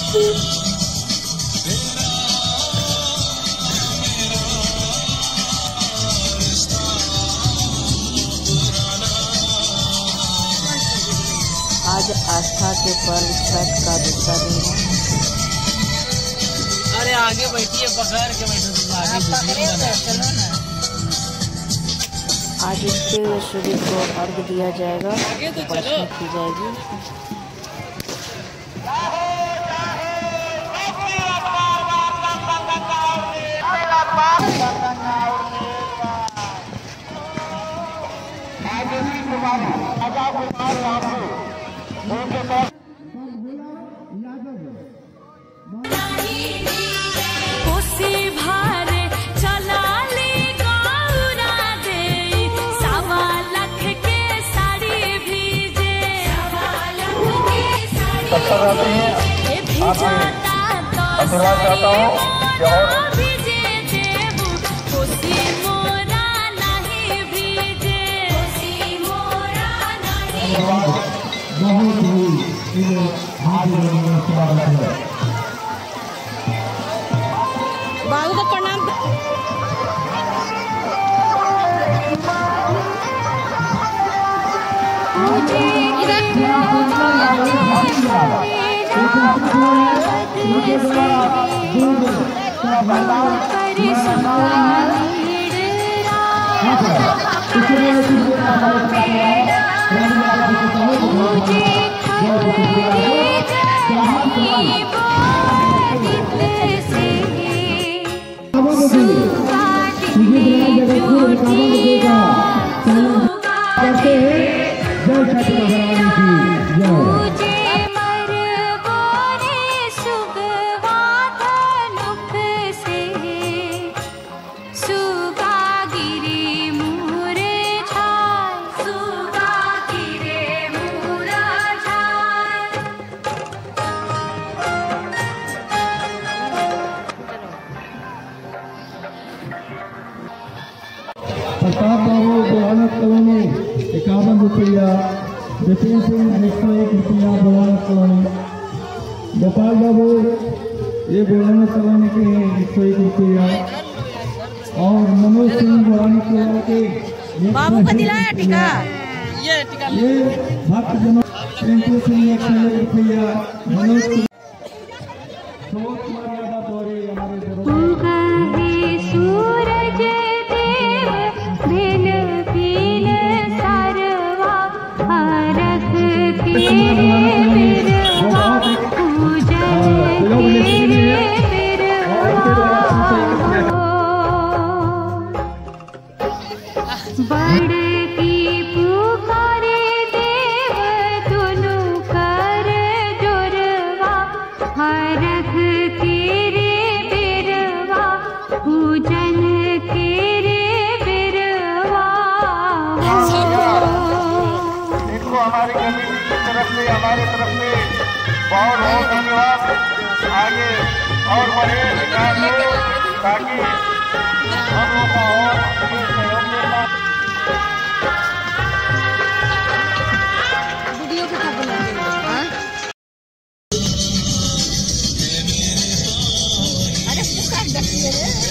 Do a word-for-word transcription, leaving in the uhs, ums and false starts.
आज आस्था के पर्व छठ का दूसरा दिन है। अरे आगे बैठिए, पकड़ के बैठो, आगे चलो ना। आज उगते हुए सूर्य को अर्घ दिया जाएगा, उपासना की जाएगी। आते हैं आपसे आशीर्वाद चाहता हूँ कि और बाबू का प्रणाम। प्रताप बाबू बुलानत कॉलोनी इक्यावन रुपया, विपिन सिंह एक सौ एक रुपया बुलानत कॉलोनी, गोपाल बाबू ये बुलानत कॉलोनी के हैं एक सौ एक रुपया, और मनोज सिंह बुलानत कॉलोनी के बाबू को दिलाया टीका। ये टीका ये भक्त जनों टिंकू सिंह एक सौ एक रुपया, मनोज हमारी गली की तरफ से हमारे तरफ से बहुत बहुत धन्यवाद। आगे और बढ़े विकास हो ताकि हम लोग का और सहयोग मिलता। वीडियो के साथ बनाएंगे। अरे